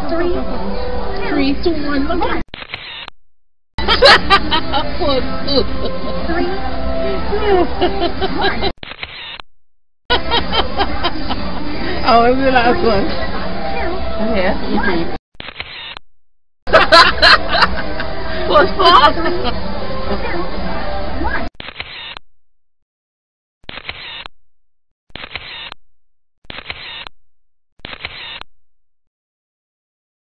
3, 2, 1, look at 3, 1. Oh, what's the last one? 2, Yeah. 1. What's 3, 2,